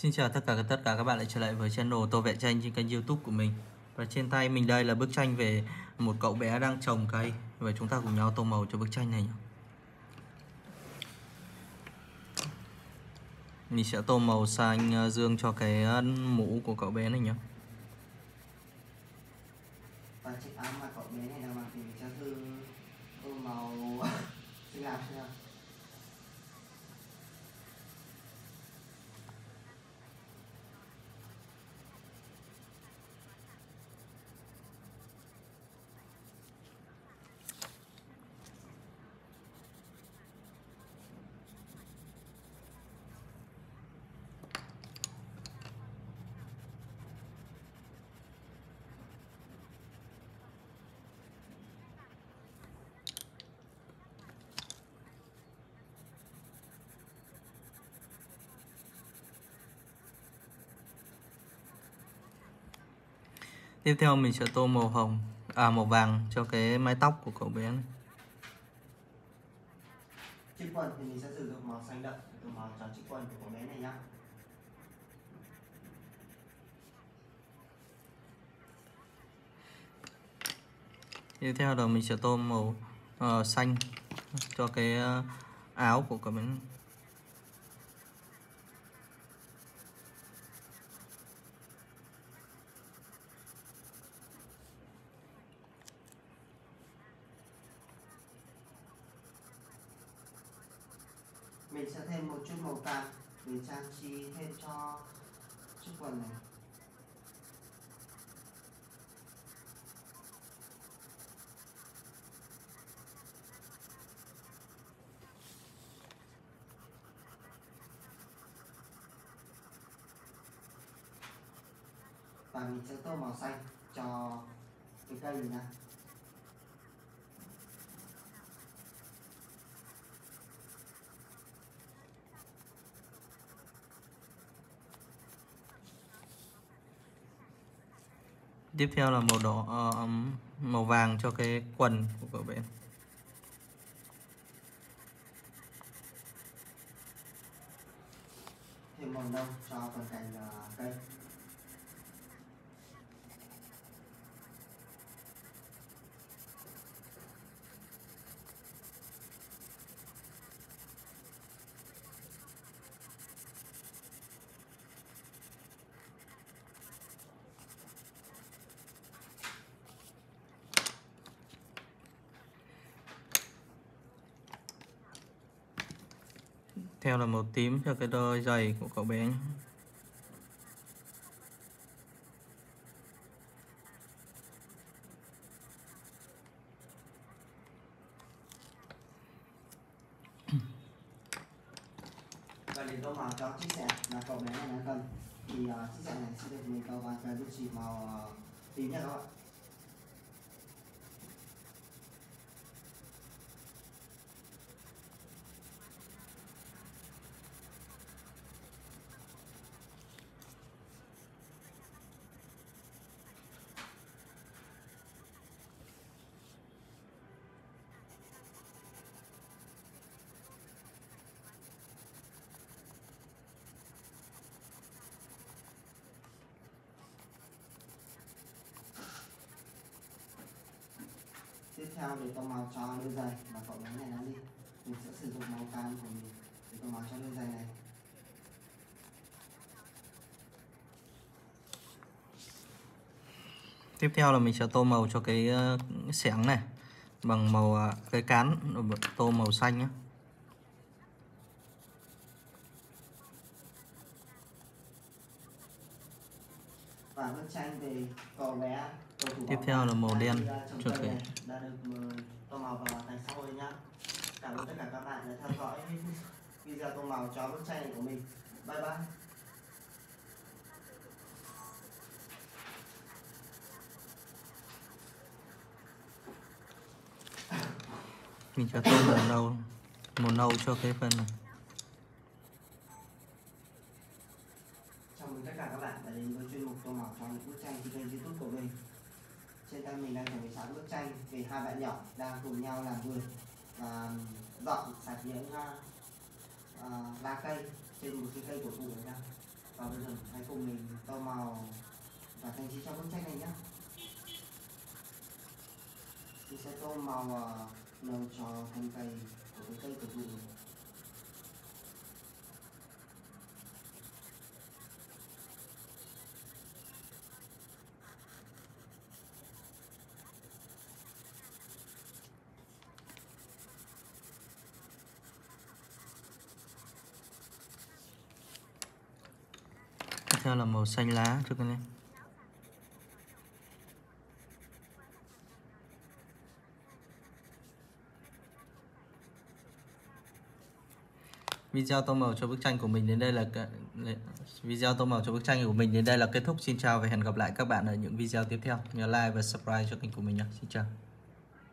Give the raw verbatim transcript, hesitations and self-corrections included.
Xin chào tất cả tất cả các bạn lại trở lại với channel Tô Vẽ Tranh trên kênh YouTube của mình. Và trên tay mình đây là bức tranh về một cậu bé đang trồng cây. Và chúng ta cùng nhau tô màu cho bức tranh này nhé. Mình sẽ tô màu xanh dương cho cái mũ của cậu bé này nhé. Và chiếc áo mà cậu bé này đang mặc thì mình sẽ thử tô màu xinh đẹp xem. Tiếp theo mình sẽ tô màu hồng, à màu vàng cho cái mái tóc của cậu bé này. Chiếc quần thì mình sẽ sử dụng màu xanh đậm để tô màu cho chiếc quần của cậu bé này nhá. Tiếp theo là mình sẽ tô màu uh, xanh cho cái uh, áo của cậu bé này. Mình sẽ thêm một chút màu cam để trang trí thêm cho chiếc quần này. Và mình sẽ tô màu xanh cho cái cây này nha. Tiếp theo là màu đỏ, uh, màu vàng cho cái quần của cậu bé. Thêm màu nâu cho phần cành uh, cây. Theo là màu tím cho cái đôi giày của cậu bé. Và để tô màu cho chiếc xe mà cậu bé này đang cần thì uh, chiếc xe này sẽ được mình tô bằng cái bút chì màu uh, tím nha các bạn. Tiếp theo để tô màu cho đôi giày mà cậu bé này đang đi, mình sẽ sử dụng màu cam của mình để tô màu cho đôi giày này. Tiếp theo là mình sẽ tô màu cho cái uh, xẻng này bằng màu uh, cái cán tô màu xanh nhé. Và bức tranh về cậu bé cầu thủ tiếp theo là màu đen cho cái đã được tô màu vào thành xã hội nhá. Cảm ơn tất cả các bạn đã theo dõi video tô màu cho bức tranh này của mình. Bye bye. Mình sẽ tô màu nâu màu nâu cho cái phần này. Chào mừng tất cả các bạn đã đến với chuyên mục tô màu cho những bức tranh trên kênh YouTube của mình. Trên tay mình đang chuẩn bị sẵn bức tranh về hai bạn nhỏ đang cùng nhau làm vườn và dọn sạch những uh, uh, lá cây trên một cái cây cổ thụ này ra. Và bây màu và trang trí cho bức tranh này nhé. Mình sẽ tô màu uh, nâu cho thân cây của cái cây cổ thụ này. Tiếp theo là màu xanh lá cho con em. Video tô màu cho bức tranh của mình đến đây là video tô màu cho bức tranh của mình đến đây là kết thúc. Xin chào và hẹn gặp lại các bạn ở những video tiếp theo. Nhớ like và subscribe cho kênh của mình nhé. Xin chào.